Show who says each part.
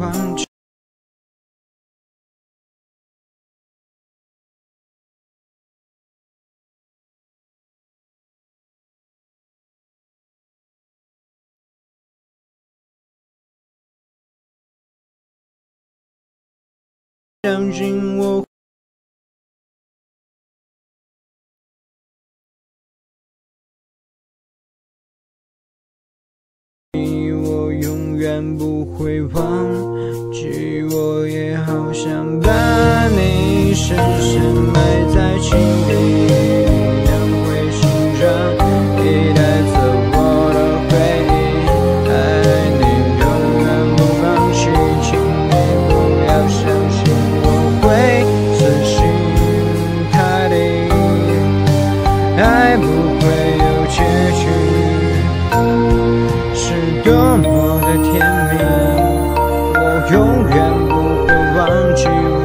Speaker 1: 忘记。相信我。我永远不会忘记，我也好想把你深深埋在心里，让会心上一带走我的回忆。爱你永远不放弃，请你不要相信我会死心塌地，爱不会有结局。多么的甜蜜，我永远不会忘记。